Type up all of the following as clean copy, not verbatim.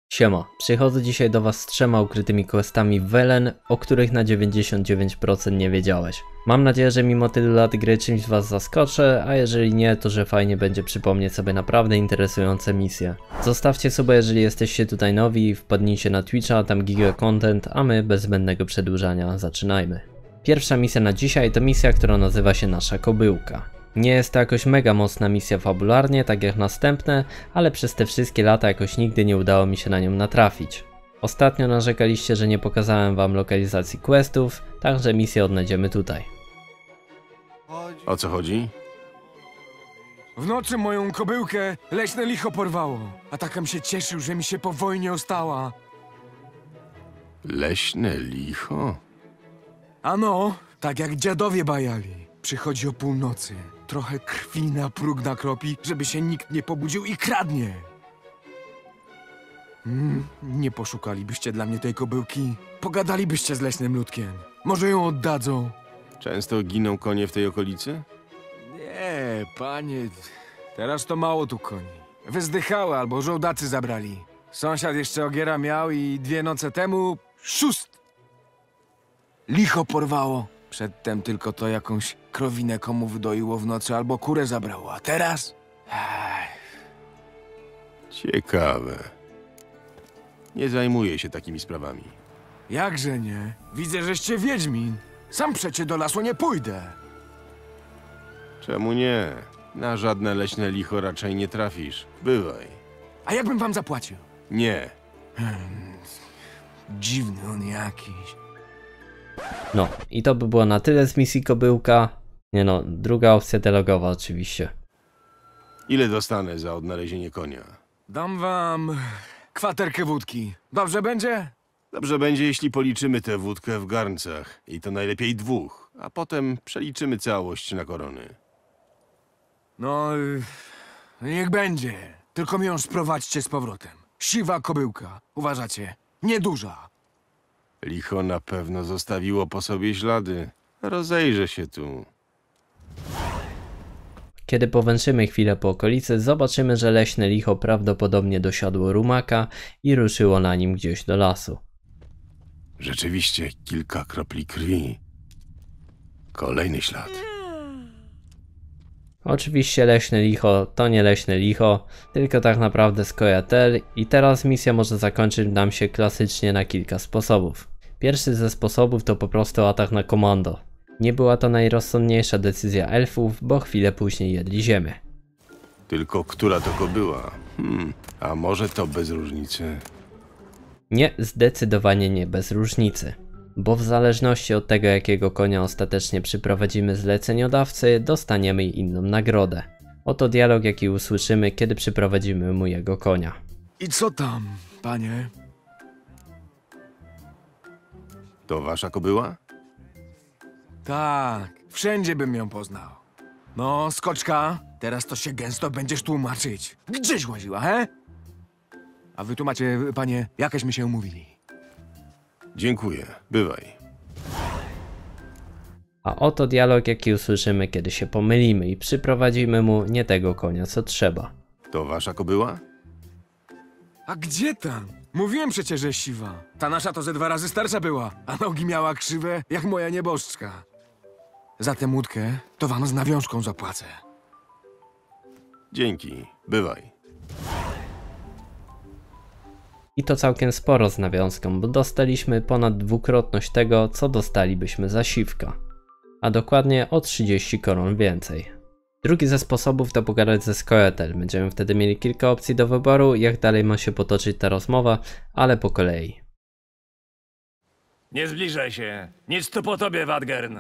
Siema, przychodzę dzisiaj do was z 3 ukrytymi questami w Velen, o których na 99% nie wiedziałeś. Mam nadzieję, że mimo tylu lat gry czymś was zaskoczę, a jeżeli nie, to że fajnie będzie przypomnieć sobie naprawdę interesujące misje. Zostawcie suba, jeżeli jesteście tutaj nowi, wpadnijcie na Twitcha, tam giga content, a my bez zbędnego przedłużania zaczynajmy. Pierwsza misja na dzisiaj to misja, która nazywa się Nasza Kobyłka. Nie jest to jakoś mega mocna misja fabularnie, tak jak następne, ale przez te wszystkie lata jakoś nigdy nie udało mi się na nią natrafić. Ostatnio narzekaliście, że nie pokazałem wam lokalizacji questów, także misję odnajdziemy tutaj. O co chodzi? W nocy moją kobyłkę leśne licho porwało, a takam się cieszył, że mi się po wojnie ostała. Leśne licho? Ano, tak jak dziadowie bajali. Przychodzi o północy, trochę krwi na próg nakropi, żeby się nikt nie pobudził i kradnie. Nie poszukalibyście dla mnie tej kobyłki? Pogadalibyście z leśnym ludkiem. Może ją oddadzą? Często giną konie w tej okolicy? Nie, panie, teraz to mało tu koni. Wyzdychały albo żołdacy zabrali. Sąsiad jeszcze ogiera miał i 2 noce temu szóst. Licho porwało. Przedtem tylko to jakąś krowinę komu wydoiło w nocy albo kurę zabrało, a teraz? Ciekawe. Nie zajmuję się takimi sprawami. Jakże nie? Widzę, żeście wiedźmin. Sam przecie do lasu nie pójdę. Czemu nie? Na żadne leśne licho raczej nie trafisz. Bywaj. A jakbym wam zapłacił? Nie. Dziwny on jakiś. No, i to by było na tyle z misji Kobyłka. Nie no, druga opcja dialogowa oczywiście. Ile dostanę za odnalezienie konia? Dam wam kwaterkę wódki. Dobrze będzie? Dobrze będzie, jeśli policzymy tę wódkę w garncach. I to najlepiej 2, a potem przeliczymy całość na korony. No, niech będzie. Tylko mi ją sprowadźcie z powrotem. Siwa kobyłka. Uważacie? Nieduża. Licho na pewno zostawiło po sobie ślady. Rozejrzę się tu. Kiedy powęszymy chwilę po okolicy, zobaczymy, że leśne licho prawdopodobnie dosiadło rumaka i ruszyło na nim gdzieś do lasu. Rzeczywiście kilka kropli krwi. Kolejny ślad. Oczywiście leśne licho to nie leśne licho, tylko tak naprawdę Skojatel i teraz misja może zakończyć nam się klasycznie na kilka sposobów. Pierwszy ze sposobów to po prostu atak na komando. Nie była to najrozsądniejsza decyzja elfów, bo chwilę później jedli ziemię. Tylko która to kobyła? A może to bez różnicy? Nie, zdecydowanie nie bez różnicy. Bo w zależności od tego, jakiego konia ostatecznie przyprowadzimy zleceniodawcy, dostaniemy inną nagrodę. Oto dialog, jaki usłyszymy, kiedy przyprowadzimy mu jego konia. I co tam, panie? To wasza kobyła? Tak, wszędzie bym ją poznał. No, skoczka, teraz to się gęsto będziesz tłumaczyć. Gdzieś łaziła, he? A wy tu macie, panie, jakeśmy się umówili. Dziękuję. Bywaj. A oto dialog, jaki usłyszymy, kiedy się pomylimy i przyprowadzimy mu nie tego konia, co trzeba. To wasza kobyła? A gdzie tam? Mówiłem przecież, że siwa. Ta nasza to ze 2 razy starsza była, a nogi miała krzywe jak moja nieboszczka. Za tę łódkę to wam z nawiązką zapłacę. Dzięki. Bywaj. I to całkiem sporo z nawiązką, bo dostaliśmy ponad 2-krotność tego, co dostalibyśmy za siwka. A dokładnie o 30 koron więcej. Drugi ze sposobów to pogadać ze Skojatel. Będziemy wtedy mieli kilka opcji do wyboru, jak dalej ma się potoczyć ta rozmowa, ale po kolei. Nie zbliżaj się. Nic tu po tobie, Wadgern.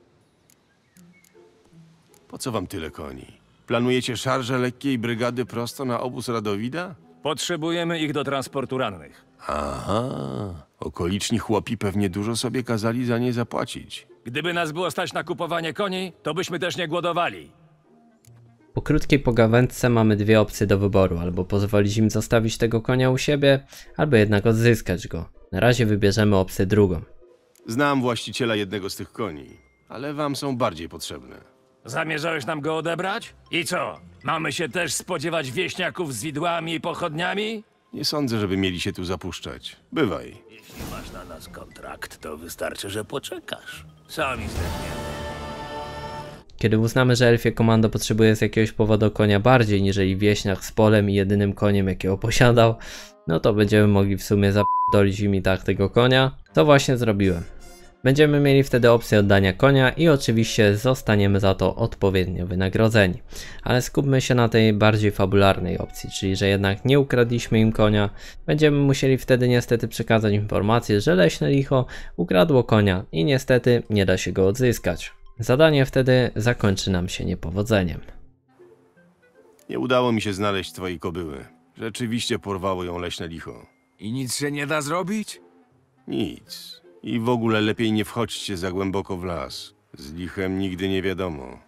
Po co wam tyle koni? Planujecie szarże lekkiej brygady prosto na obóz Radowida? Potrzebujemy ich do transportu rannych. Aha. Okoliczni chłopi pewnie dużo sobie kazali za nie zapłacić. Gdyby nas było stać na kupowanie koni, to byśmy też nie głodowali. Po krótkiej pogawędce mamy 2 opcje do wyboru, albo pozwolić im zostawić tego konia u siebie, albo jednak odzyskać go. Na razie wybierzemy opcję drugą. Znam właściciela jednego z tych koni, ale wam są bardziej potrzebne. Zamierzałeś nam go odebrać? I co? Mamy się też spodziewać wieśniaków z widłami i pochodniami? Nie sądzę, żeby mieli się tu zapuszczać. Bywaj. Jeśli masz na nas kontrakt, to wystarczy, że poczekasz. Sami zdechniemy. Kiedy uznamy, że elfie komando potrzebuje z jakiegoś powodu konia bardziej niżeli wieśniak z polem i jedynym koniem jakiego posiadał, no to będziemy mogli w sumie zapierdolić im i tak tego konia. To właśnie zrobiłem. Będziemy mieli wtedy opcję oddania konia i oczywiście zostaniemy za to odpowiednio wynagrodzeni. Ale skupmy się na tej bardziej fabularnej opcji, czyli że jednak nie ukradliśmy im konia. Będziemy musieli wtedy niestety przekazać informację, że leśne licho ukradło konia i niestety nie da się go odzyskać. Zadanie wtedy zakończy nam się niepowodzeniem. Nie udało mi się znaleźć twojej kobyły. Rzeczywiście porwało ją leśne licho. I nic się nie da zrobić? Nic. I w ogóle lepiej nie wchodźcie za głęboko w las. Z lichem nigdy nie wiadomo.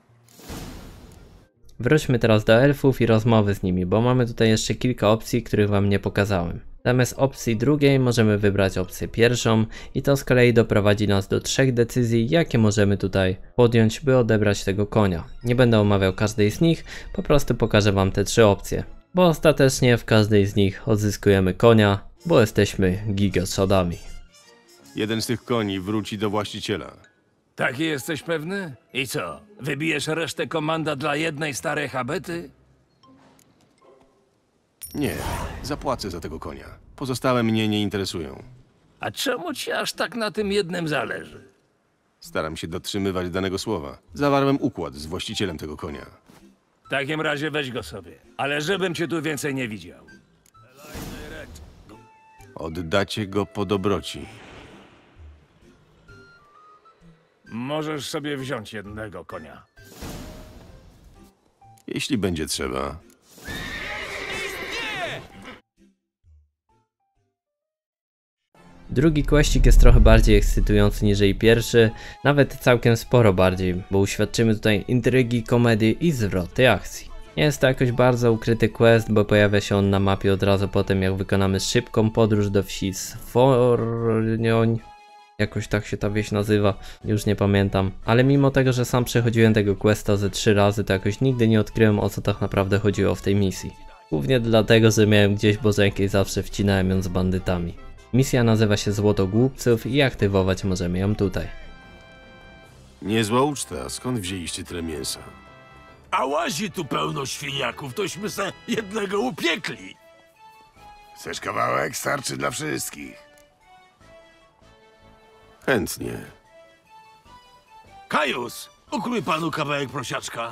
Wróćmy teraz do elfów i rozmowy z nimi, bo mamy tutaj jeszcze kilka opcji, których wam nie pokazałem. Zamiast opcji drugiej możemy wybrać opcję pierwszą i to z kolei doprowadzi nas do 3 decyzji, jakie możemy tutaj podjąć, by odebrać tego konia. Nie będę omawiał każdej z nich, po prostu pokażę wam te 3 opcje. Bo ostatecznie w każdej z nich odzyskujemy konia, bo jesteśmy gigaczadami. Jeden z tych koni wróci do właściciela. Taki jesteś pewny? I co? Wybijesz resztę komanda dla jednej starej habety? Nie, zapłacę za tego konia. Pozostałe mnie nie interesują. A czemu ci aż tak na tym jednym zależy? Staram się dotrzymywać danego słowa. Zawarłem układ z właścicielem tego konia. W takim razie weź go sobie. Ale żebym cię tu więcej nie widział. Oddacie go po dobroci. Możesz sobie wziąć jednego konia. Jeśli będzie trzeba. Drugi questik jest trochę bardziej ekscytujący niż pierwszy, nawet całkiem sporo bardziej, bo uświadczymy tutaj intrygi, komedii i zwroty akcji. Nie jest to jakoś bardzo ukryty quest, bo pojawia się on na mapie od razu po tym, jak wykonamy szybką podróż do wsi Sfornioń. Jakoś tak się ta wieś nazywa, już nie pamiętam. Ale mimo tego, że sam przechodziłem tego questa ze 3 razy, to jakoś nigdy nie odkryłem, o co tak naprawdę chodziło w tej misji. Głównie dlatego, że miałem gdzieś bożenkę i zawsze wcinałem ją z bandytami. Misja nazywa się Złoto Głupców i aktywować możemy ją tutaj. Niezła uczta. Skąd wzięliście tyle mięsa? A łazi tu pełno świniaków, tośmy se jednego upiekli. Chcesz kawałek? Starczy dla wszystkich. Chętnie. Kajus, ukrój panu kawałek prosiaczka.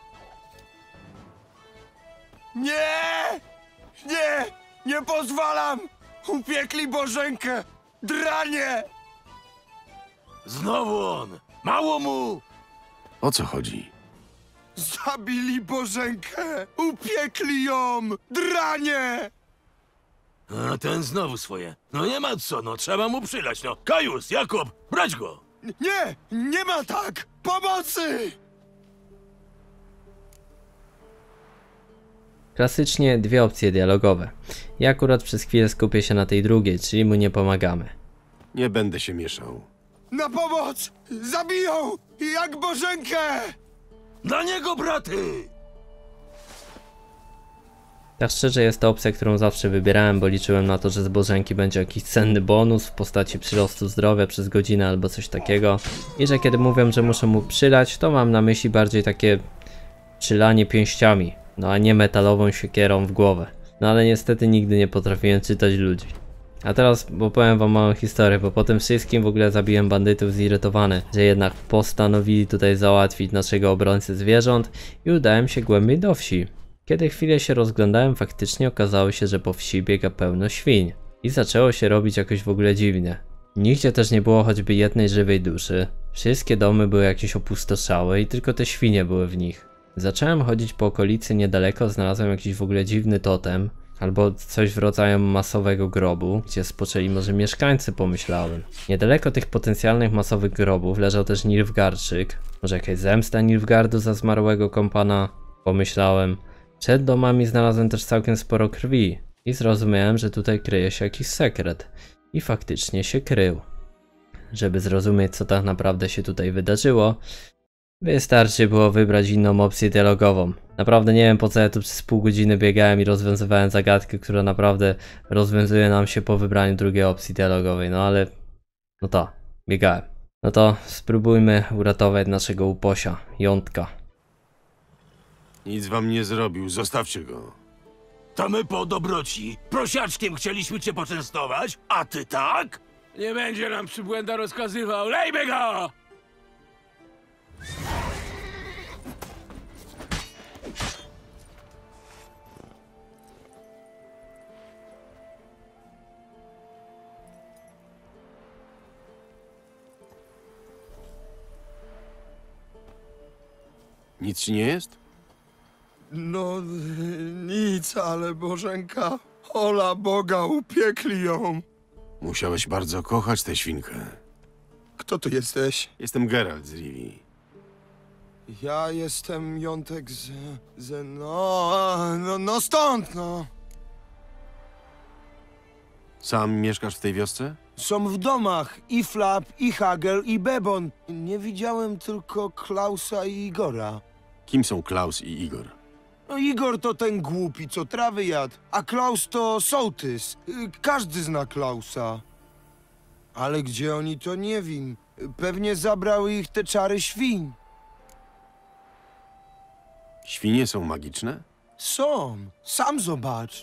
Nie! Nie! Nie pozwalam! Upiekli Bożenkę! Dranie! Znowu on! Mało mu! O co chodzi? Zabili Bożenkę! Upiekli ją! Dranie! A ten znowu swoje. No nie ma co, no trzeba mu przylać, no. Kajus, Jakub, brać go! Nie! Nie ma tak! Pomocy! Klasycznie 2 opcje dialogowe. Ja akurat przez chwilę skupię się na tej drugiej, czyli mu nie pomagamy. Nie będę się mieszał. Na pomoc! Zabiją! Jak Bożenkę! Dla niego, braty! Tak szczerze jest to opcja, którą zawsze wybierałem, bo liczyłem na to, że z Bożenki będzie jakiś cenny bonus w postaci przyrostu zdrowia przez godzinę albo coś takiego. I że kiedy mówią, że muszę mu przylać, to mam na myśli bardziej takie przylanie pięściami, no a nie metalową siekierą w głowę. No ale niestety nigdy nie potrafiłem czytać ludzi. A teraz opowiem wam małą historię, bo po tym wszystkim w ogóle zabiłem bandytów zirytowany, że jednak postanowili tutaj załatwić naszego obrońcę zwierząt i udałem się głębiej do wsi. Kiedy chwilę się rozglądałem, faktycznie okazało się, że po wsi biega pełno świń. I zaczęło się robić jakoś w ogóle dziwnie. Nigdzie też nie było choćby jednej żywej duszy. Wszystkie domy były jakieś opustoszałe i tylko te świnie były w nich. Zacząłem chodzić po okolicy niedaleko, znalazłem jakiś w ogóle dziwny totem. Albo coś w rodzaju masowego grobu, gdzie spoczęli może mieszkańcy, pomyślałem. Niedaleko tych potencjalnych masowych grobów leżał też Nilfgaardczyk. Może jakaś zemsta Nilfgaardu za zmarłego kompana, pomyślałem. Przed domami znalazłem też całkiem sporo krwi i zrozumiałem, że tutaj kryje się jakiś sekret. I faktycznie się krył. Żeby zrozumieć, co tak naprawdę się tutaj wydarzyło, wystarczy było wybrać inną opcję dialogową. Naprawdę nie wiem, po co ja tu przez pół godziny biegałem i rozwiązywałem zagadkę, która naprawdę rozwiązuje nam się po wybraniu drugiej opcji dialogowej, no ale no to, biegałem. No to spróbujmy uratować naszego uposia, Jątka. Nic wam nie zrobił, zostawcie go. To my po dobroci prosiaczkiem chcieliśmy cię poczęstować, a ty tak? Nie będzie nam przybłęda rozkazywał. Lejmy go! Nic ci nie jest? No, nic, ale Bożenka, ola Boga, upiekli ją. Musiałeś bardzo kochać tę świnkę. Kto ty jesteś? Jestem Geralt z Rivii. Ja jestem Jątek no stąd, no. Sam mieszkasz w tej wiosce? Są w domach i Flap, i Hagel, i Bebon. Nie widziałem tylko Klausa i Igora. Kim są Klaus i Igor? No Igor to ten głupi, co trawy jadł, a Klaus to sołtys. Każdy zna Klausa. Ale gdzie oni, to nie wiem. Pewnie zabrały ich te czary świń. Świnie są magiczne? Są. Sam zobacz.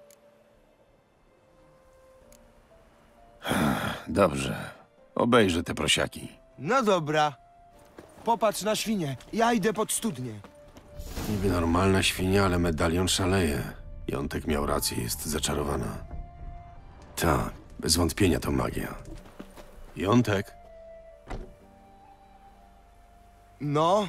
Dobrze. Obejrzę te prosiaki. No dobra. Popatrz na świnie. Ja idę pod studnię. Niby normalna świnia, ale medalion szaleje. Jątek miał rację, jest zaczarowana. Tak, bez wątpienia to magia. Jątek? No,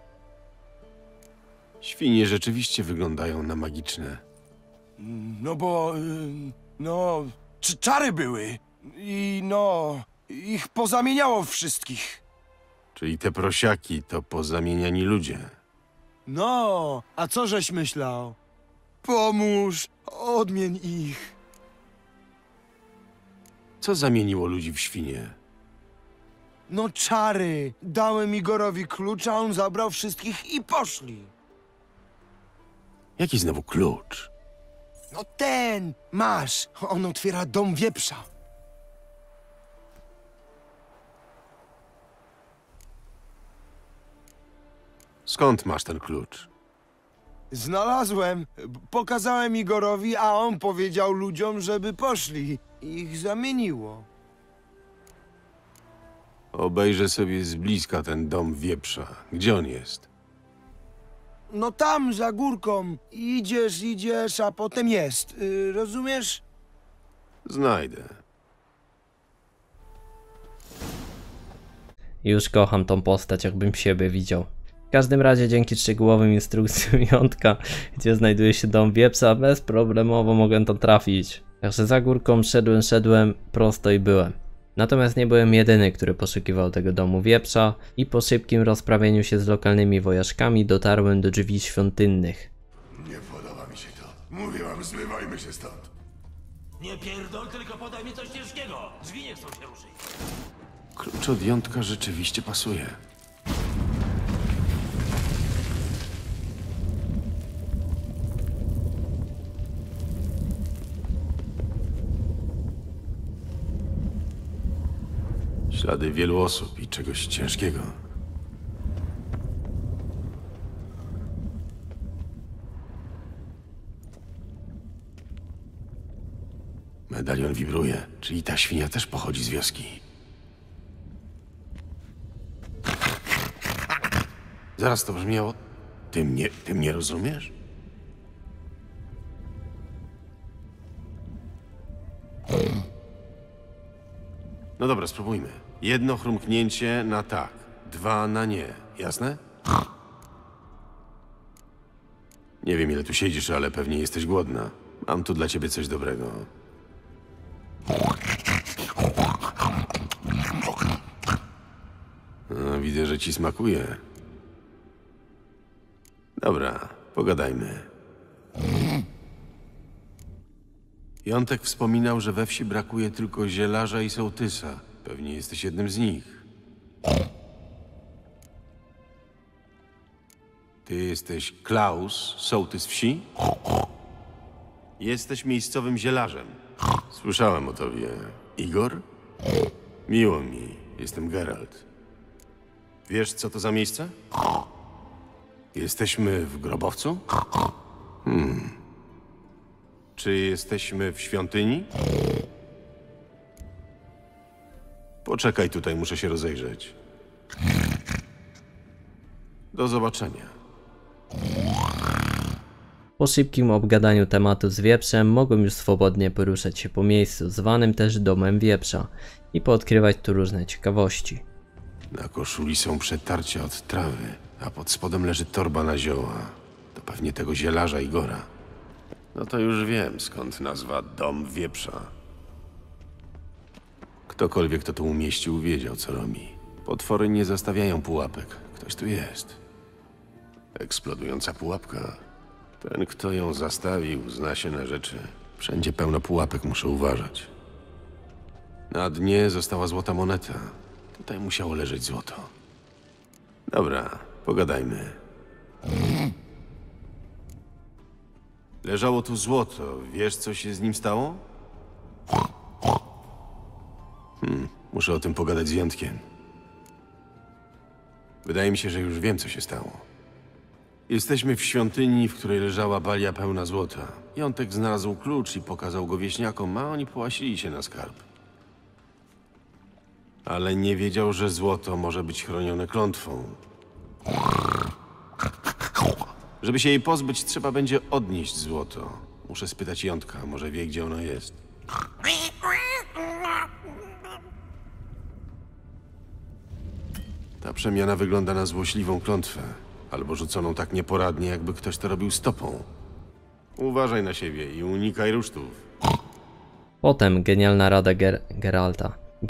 Świnie rzeczywiście wyglądają na magiczne. no bo... czary były. I no... Ich pozamieniało wszystkich. Czyli te prosiaki to pozamieniani ludzie. No, a co żeś myślał? Pomóż, odmień ich. Co zamieniło ludzi w świnie? No czary. Dałem Igorowi klucz, a on zabrał wszystkich i poszli. Jaki znowu klucz? No ten, masz. On otwiera dom wieprza. Skąd masz ten klucz? Znalazłem. Pokazałem Igorowi, a on powiedział ludziom, żeby poszli. Ich zamieniło. Obejrzę sobie z bliska ten dom wieprza. Gdzie on jest? No tam, za górką. Idziesz, a potem jest. Rozumiesz? Znajdę. Już kocham tą postać, jakbym siebie widział. W każdym razie dzięki szczegółowym instrukcjom Jątka, gdzie znajduje się dom wieprza, bezproblemowo mogłem tam trafić. Także za górką szedłem prosto i byłem. Natomiast nie byłem jedyny, który poszukiwał tego domu wieprza i po szybkim rozprawieniu się z lokalnymi wojaczkami dotarłem do drzwi świątynnych. Nie podoba mi się to. Mówię wam, zmywajmy się stąd. Nie pierdol, tylko podaj mi coś ciężkiego. Drzwi nie chcą się ruszyć. Klucz od Jątka rzeczywiście pasuje. Ślady wielu osób i czegoś ciężkiego. Medalion wibruje, czyli ta świnia też pochodzi z wioski. Zaraz to brzmiało. Ty mnie rozumiesz? No dobra, spróbujmy. Jedno chrumknięcie na tak, 2 na nie. Jasne? Nie wiem, ile tu siedzisz, ale pewnie jesteś głodna. Mam tu dla ciebie coś dobrego. No, widzę, że ci smakuje. Dobra, pogadajmy. Jątek wspominał, że we wsi brakuje tylko zielarza i sołtysa. Pewnie jesteś jednym z nich. Ty jesteś Klaus, sołtys wsi? Jesteś miejscowym zielarzem. Słyszałem o tobie. Igor? Miło mi. Jestem Geralt. Wiesz, co to za miejsce? Jesteśmy w grobowcu? Czy jesteśmy w świątyni? Poczekaj tutaj, muszę się rozejrzeć. Do zobaczenia. Po szybkim obgadaniu tematu z wieprzem mogłem już swobodnie poruszać się po miejscu, zwanym też domem wieprza, i poodkrywać tu różne ciekawości. Na koszuli są przetarcia od trawy, a pod spodem leży torba na zioła. To pewnie tego zielarza Igora. No to już wiem, skąd nazwa Dom Wieprza. Ktokolwiek, kto tu umieścił, wiedział, co robi. Potwory nie zostawiają pułapek. Ktoś tu jest. Eksplodująca pułapka. Ten, kto ją zastawił, zna się na rzeczy. Wszędzie pełno pułapek, muszę uważać. Na dnie została złota moneta. Tutaj musiało leżeć złoto. Dobra, pogadajmy. Leżało tu złoto. Wiesz, co się z nim stało? Muszę o tym pogadać z Jątkiem. Wydaje mi się, że już wiem, co się stało. Jesteśmy w świątyni, w której leżała balia pełna złota. Jątek znalazł klucz i pokazał go wieśniakom, a oni połasili się na skarb. Ale nie wiedział, że złoto może być chronione klątwą. Żeby się jej pozbyć, trzeba będzie odnieść złoto. Muszę spytać Jątka, może wie, gdzie ono jest. Ta przemiana wygląda na złośliwą klątwę. Albo rzuconą tak nieporadnie, jakby ktoś to robił stopą. Uważaj na siebie i unikaj rusztów. Potem genialna rada Geralta.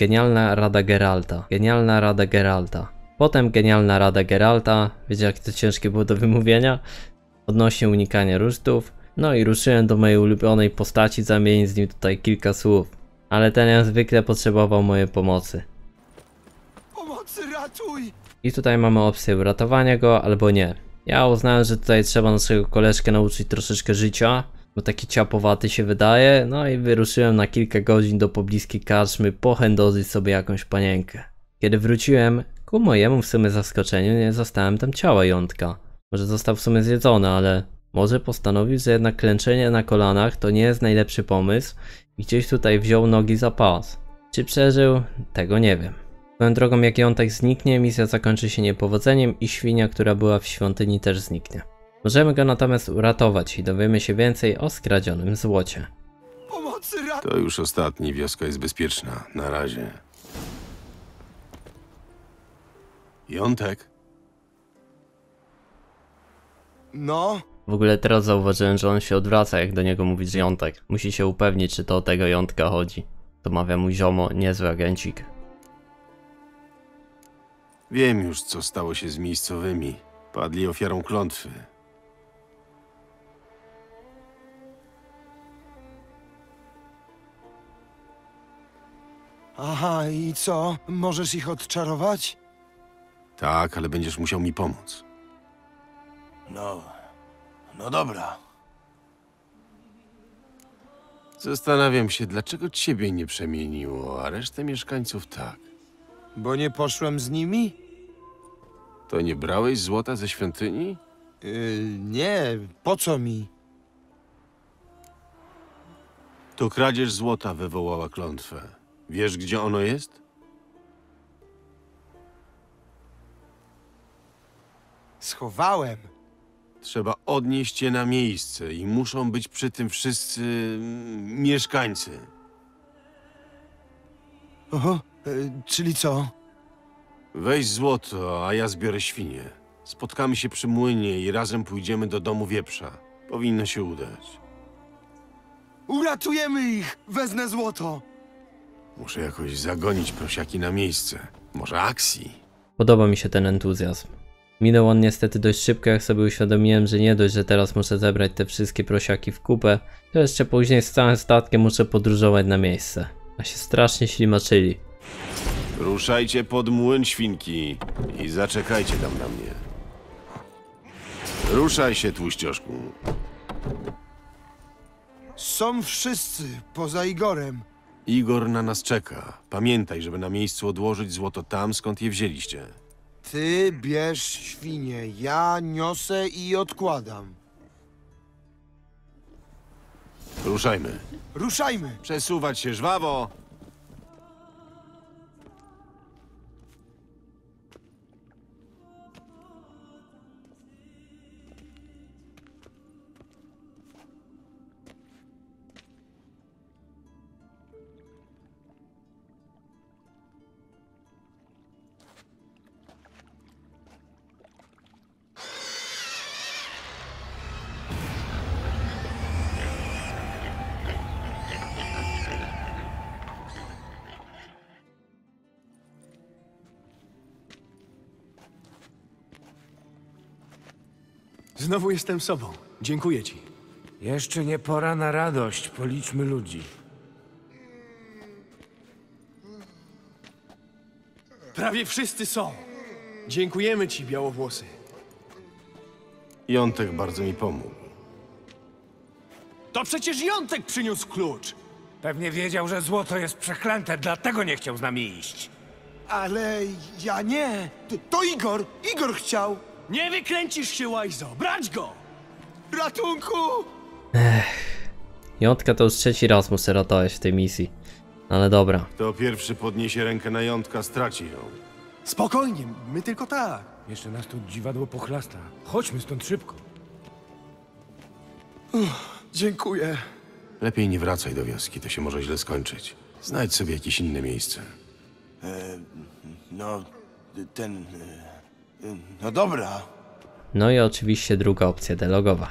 Potem genialna rada Geralta. Wiecie, jak to ciężkie było do wymówienia? Odnośnie unikania rusztów. No i ruszyłem do mojej ulubionej postaci, zamienić z nim tutaj kilka słów. Ale ten jak zwykle potrzebował mojej pomocy. Pomocy, ratuj! I tutaj mamy opcję uratowania go albo nie. Ja uznałem, że tutaj trzeba naszego koleżkę nauczyć troszeczkę życia, bo taki ciapowaty się wydaje. No i wyruszyłem na kilka godzin do pobliskiej karczmy pochędożyć sobie jakąś panienkę. Kiedy wróciłem, ku mojemu w sumie zaskoczeniu nie zastałem tam ciała Jątka. Może został w sumie zjedzony, ale może postanowił, że jednak klęczenie na kolanach to nie jest najlepszy pomysł i gdzieś tutaj wziął nogi za pas. Czy przeżył? Tego nie wiem. Swoją drogą, jak Jątek zniknie, misja zakończy się niepowodzeniem i świnia, która była w świątyni, też zniknie. Możemy go natomiast uratować i dowiemy się więcej o skradzionym złocie. Pomocy, ratuj! To już ostatni, wioska jest bezpieczna. Na razie. Jątek? No, W ogóle teraz zauważyłem, że on się odwraca, jak do niego mówisz Jątek. Musi się upewnić, czy to o tego Jątka chodzi. To mawia mu ziomo, niezły agencik. Wiem już, co stało się z miejscowymi. Padli ofiarą klątwy. aha, i co? Możesz ich odczarować? Tak, ale będziesz musiał mi pomóc. No dobra. Zastanawiam się, dlaczego ciebie nie przemieniło, a resztę mieszkańców tak. Bo nie poszłem z nimi? To nie brałeś złota ze świątyni? Nie, po co mi? To kradzież złota wywołała klątwę. Wiesz, gdzie ono jest? Schowałem. Trzeba odnieść je na miejsce i muszą być przy tym wszyscy mieszkańcy. Oho, czyli co? Weź złoto, a ja zbiorę świnie. Spotkamy się przy młynie i razem pójdziemy do domu wieprza. Powinno się udać. Uratujemy ich! Wezmę złoto! Muszę jakoś zagonić prosiaki na miejsce. Może akcji? Podoba mi się ten entuzjazm. Minął on niestety dość szybko, jak sobie uświadomiłem, że nie dość, że teraz muszę zebrać te wszystkie prosiaki w kupę, to jeszcze później z całym statkiem muszę podróżować na miejsce. A się strasznie ślimaczyli. Ruszajcie pod młyn, świnki, i zaczekajcie tam na mnie. Ruszaj się, tłuścioszku. Są wszyscy, poza Igorem. Igor na nas czeka. Pamiętaj, żeby na miejscu odłożyć złoto tam, skąd je wzięliście. Ty bierz świnie, ja niosę i odkładam. Ruszajmy. Ruszajmy! Przesuwać się żwawo. Znowu jestem sobą. Dziękuję ci. Jeszcze nie pora na radość, policzmy ludzi. Prawie wszyscy są. Dziękujemy ci, białowłosy. Jątek bardzo mi pomógł. To przecież Jątek przyniósł klucz. Pewnie wiedział, że złoto jest przeklęte, dlatego nie chciał z nami iść. Ale ja nie. To Igor! Igor chciał! Nie wykręcisz się, Łajzo. Brać go! Ratunku! Jątka to już trzeci raz muszę ratować w tej misji. Ale dobra. Kto pierwszy podniesie rękę na jątka, straci ją. Spokojnie, my tylko tak. Jeszcze nas tu dziwadło pochlasta. Chodźmy stąd szybko. Dziękuję. Lepiej nie wracaj do wioski, to się może źle skończyć. Znajdź sobie jakieś inne miejsce. No, no dobra. No i oczywiście druga opcja dialogowa.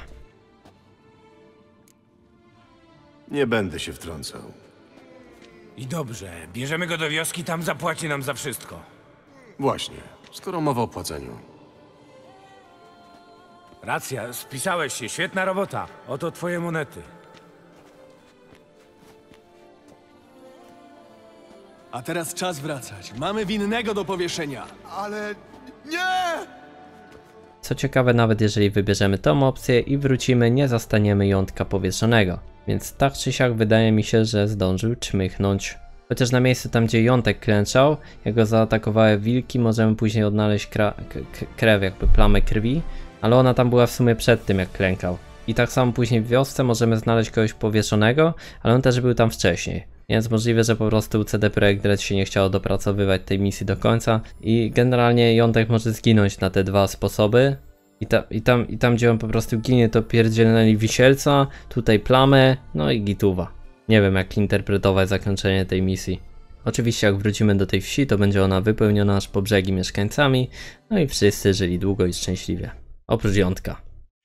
Nie będę się wtrącał. I dobrze, bierzemy go do wioski, tam zapłaci nam za wszystko. Właśnie, skoro mowa o płaceniu. Racja, spisałeś się, świetna robota. Oto twoje monety. A teraz czas wracać. Mamy winnego do powieszenia. Ale nie! Co ciekawe, nawet jeżeli wybierzemy tą opcję i wrócimy, nie zastaniemy jątka powieszonego. Więc tak czy siak wydaje mi się, że zdążył czmychnąć. Chociaż na miejscu tam, gdzie jątek klęczał, jak go zaatakowały wilki, możemy później odnaleźć krew, jakby plamę krwi, ale ona tam była w sumie przed tym, jak klękał. I tak samo później w wiosce możemy znaleźć kogoś powieszonego, ale on też był tam wcześniej. Więc możliwe, że po prostu CD Projekt Red się nie chciało dopracowywać tej misji do końca i generalnie jątek może zginąć na te dwa sposoby. I tam gdzie on po prostu ginie, to pierdzielnęli wisielca, tutaj plamę, no i gituwa. Nie wiem, jak interpretować zakończenie tej misji. Oczywiście jak wrócimy do tej wsi, to będzie ona wypełniona aż po brzegi mieszkańcami, no i wszyscy żyli długo i szczęśliwie. Oprócz jątka.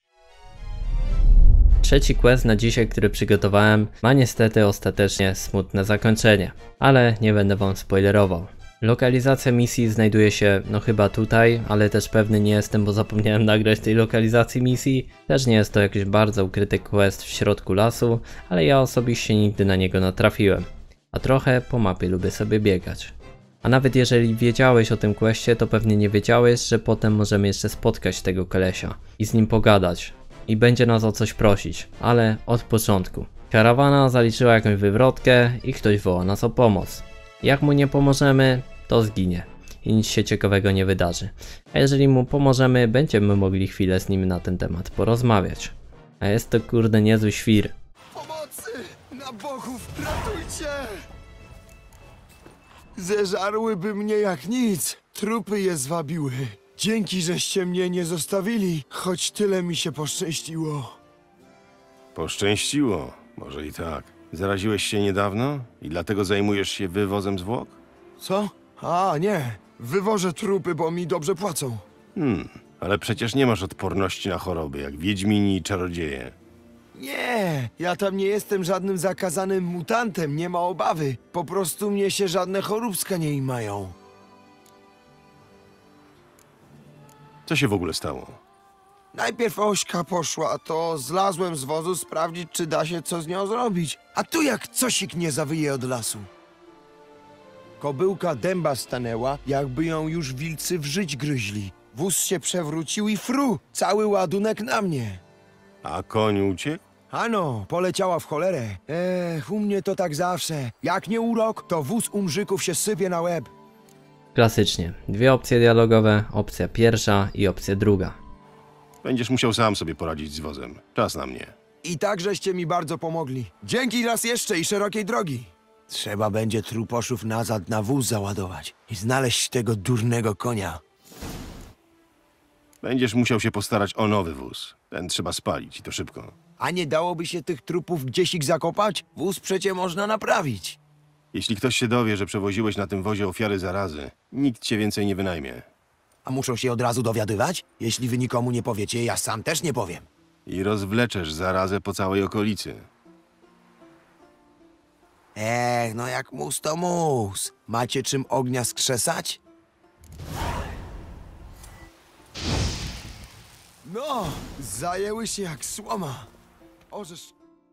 Trzeci quest na dzisiaj, który przygotowałem, ma niestety ostatecznie smutne zakończenie, ale nie będę wam spoilerował. Lokalizacja misji znajduje się no chyba tutaj, ale też pewny nie jestem, bo zapomniałem nagrać tej lokalizacji misji. Też nie jest to jakiś bardzo ukryty quest w środku lasu, ale ja osobiście nigdy na niego natrafiłem. A trochę po mapie lubię sobie biegać. A nawet jeżeli wiedziałeś o tym questie, to pewnie nie wiedziałeś, że potem możemy jeszcze spotkać tego kolesia i z nim pogadać. I będzie nas o coś prosić, ale od początku. Karawana zaliczyła jakąś wywrotkę i ktoś woła nas o pomoc. Jak mu nie pomożemy, to zginie i nic się ciekawego nie wydarzy. A jeżeli mu pomożemy, będziemy mogli chwilę z nim na ten temat porozmawiać. A jest to kurde niezły świr. Pomocy! Na bochów, ratujcie! Zeżarłyby mnie jak nic. Trupy je zwabiły. Dzięki, żeście mnie nie zostawili, choć tyle mi się poszczęściło. Poszczęściło, może i tak. Zaraziłeś się niedawno i dlatego zajmujesz się wywozem zwłok? Co? A, nie. Wywożę trupy, bo mi dobrze płacą. Ale przecież nie masz odporności na choroby, jak wiedźmini i czarodzieje. Nie, ja tam nie jestem żadnym zakazanym mutantem, nie ma obawy. Po prostu mnie się żadne choróbska nie imają. Co się w ogóle stało? Najpierw Ośka poszła, to zlazłem z wozu sprawdzić, czy da się co z nią zrobić. A tu jak cosik nie zawyje od lasu. Kobyłka dęba stanęła, jakby ją już wilcy w żyć gryźli. Wóz się przewrócił i fru, cały ładunek na mnie. A koń uciekł? Ano, poleciała w cholerę. U mnie to tak zawsze. Jak nie urok, to wóz umrzyków się sypie na łeb. Klasycznie. Dwie opcje dialogowe, opcja pierwsza i opcja druga. Będziesz musiał sam sobie poradzić z wozem. Czas na mnie. I tak żeście mi bardzo pomogli. Dzięki raz jeszcze i szerokiej drogi. Trzeba będzie truposzów nazad na wóz załadować i znaleźć tego durnego konia. Będziesz musiał się postarać o nowy wóz. Ten trzeba spalić i to szybko. A nie dałoby się tych trupów gdzieś ich zakopać? Wóz przecie można naprawić. Jeśli ktoś się dowie, że przewoziłeś na tym wozie ofiary zarazy, nikt cię więcej nie wynajmie. A muszą się od razu dowiadywać? Jeśli wy nikomu nie powiecie, ja sam też nie powiem. I rozwleczesz zarazę po całej okolicy. No jak mus to mus. Macie czym ognia skrzesać? No, zajęły się jak słoma. Ożeż...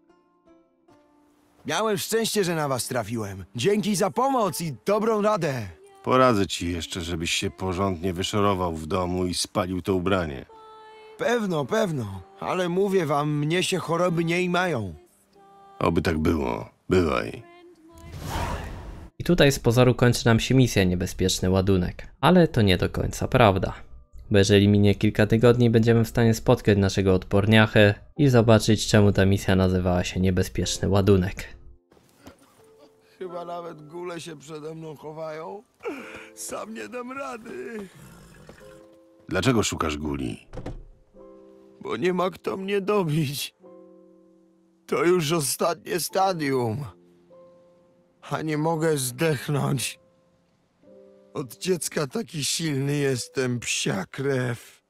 Miałem szczęście, że na was trafiłem. Dzięki za pomoc i dobrą radę. Poradzę ci jeszcze, żebyś się porządnie wyszorował w domu i spalił to ubranie. Pewno. Ale mówię wam, mnie się choroby nie imają. Oby tak było. Bywaj. I tutaj z pozoru kończy nam się misja Niebezpieczny Ładunek. Ale to nie do końca prawda. Bo jeżeli minie kilka tygodni, będziemy w stanie spotkać naszego odporniachę i zobaczyć, czemu ta misja nazywała się Niebezpieczny Ładunek. Chyba nawet góle się przede mną chowają. Sam nie dam rady. Dlaczego szukasz guli? Bo nie ma kto mnie dobić. To już ostatnie stadium. A nie mogę zdechnąć. Od dziecka taki silny jestem, psia krew.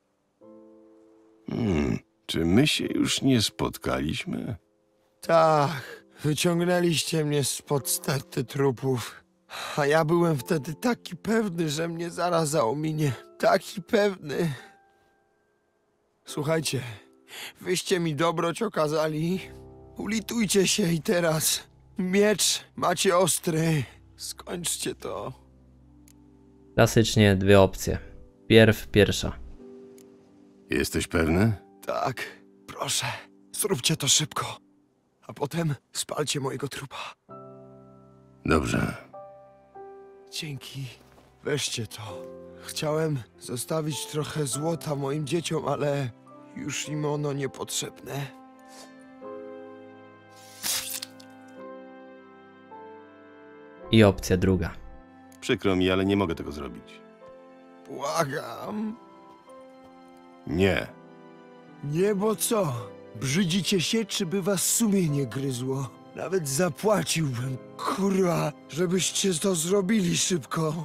Czy my się już nie spotkaliśmy? Tak, wyciągnęliście mnie spod sterty trupów. A ja byłem wtedy taki pewny, że mnie zaraza ominie. Taki pewny. Słuchajcie, wyście mi dobroć okazali. Ulitujcie się i teraz. Miecz macie ostry. Skończcie to. Klasycznie dwie opcje. Pierwsza. Jesteś pewny? Tak, proszę, zróbcie to szybko. A potem spalcie mojego trupa. Dobrze. Dzięki. Weźcie to. Chciałem zostawić trochę złota moim dzieciom, ale już im ono niepotrzebne. I opcja druga. Przykro mi, ale nie mogę tego zrobić. Błagam. Nie. Nie, bo co? Brzydzicie się, czy by was sumienie gryzło? Nawet zapłaciłbym, kurwa, żebyście to zrobili szybko.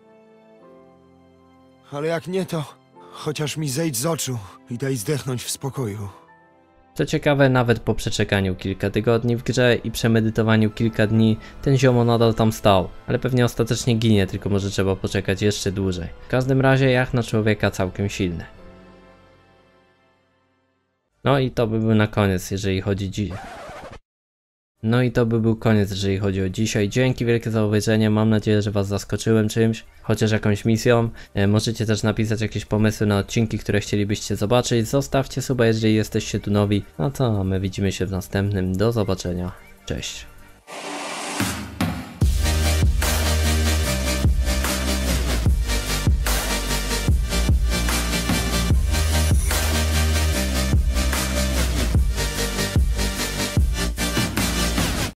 Ale jak nie, to chociaż mi zejdź z oczu i daj zdechnąć w spokoju. Co ciekawe, nawet po przeczekaniu kilka tygodni w grze i przemedytowaniu kilka dni, ten ziomo nadal tam stał, ale pewnie ostatecznie ginie, tylko może trzeba poczekać jeszcze dłużej. W każdym razie jak na człowieka całkiem silny. No i to by był na koniec, jeżeli chodzi jeżeli chodzi o dzisiaj. Dzięki wielkie za obejrzenie, mam nadzieję, że was zaskoczyłem czymś, chociaż jakąś misją. Możecie też napisać jakieś pomysły na odcinki, które chcielibyście zobaczyć. Zostawcie suba, jeżeli jesteście tu nowi. No to my widzimy się w następnym. Do zobaczenia. Cześć.